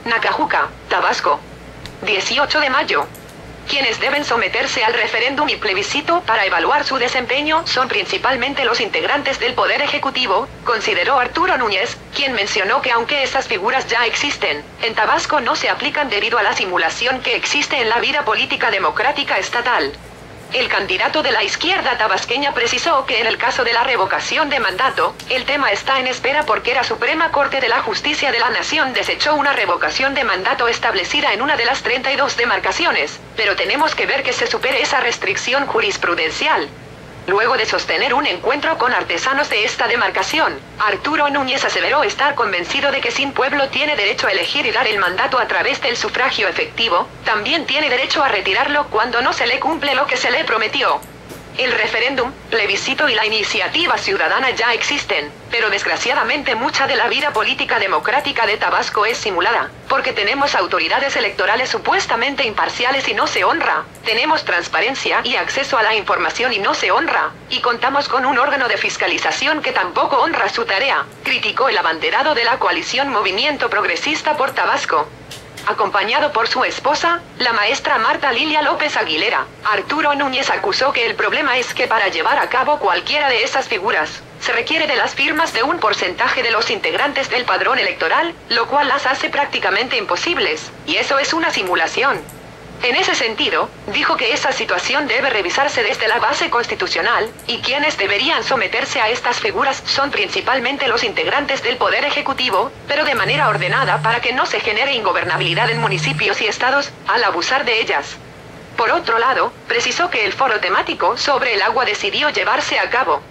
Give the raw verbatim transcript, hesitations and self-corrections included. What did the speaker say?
Nacajuca, Tabasco. dieciocho de mayo. Quienes deben someterse al referéndum y plebiscito para evaluar su desempeño son principalmente los integrantes del Poder Ejecutivo, consideró Arturo Núñez, quien mencionó que aunque estas figuras ya existen, en Tabasco no se aplican debido a la simulación que existe en la vida política democrática estatal. El candidato de la izquierda tabasqueña precisó que en el caso de la revocación de mandato, el tema está en espera porque la Suprema Corte de la Justicia de la Nación desechó una revocación de mandato establecida en una de las treinta y dos demarcaciones, pero tenemos que ver que se supere esa restricción jurisprudencial. Luego de sostener un encuentro con artesanos de esta demarcación, Arturo Núñez aseveró estar convencido de que sin pueblo tiene derecho a elegir y dar el mandato a través del sufragio efectivo, también tiene derecho a retirarlo cuando no se le cumple lo que se le prometió. El referéndum, plebiscito y la iniciativa ciudadana ya existen, pero desgraciadamente mucha de la vida política democrática de Tabasco es simulada, porque tenemos autoridades electorales supuestamente imparciales y no se honra, tenemos transparencia y acceso a la información y no se honra, y contamos con un órgano de fiscalización que tampoco honra su tarea, criticó el abanderado de la coalición Movimiento Progresista por Tabasco. Acompañado por su esposa, la maestra Marta Lilia López Aguilera, Arturo Núñez acusó que el problema es que para llevar a cabo cualquiera de esas figuras, se requiere de las firmas de un porcentaje de los integrantes del padrón electoral, lo cual las hace prácticamente imposibles, y eso es una simulación. En ese sentido, dijo que esa situación debe revisarse desde la base constitucional, y quienes deberían someterse a estas figuras son principalmente los integrantes del Poder Ejecutivo, pero de manera ordenada para que no se genere ingobernabilidad en municipios y estados, al abusar de ellas. Por otro lado, precisó que el foro temático sobre el agua decidió llevarse a cabo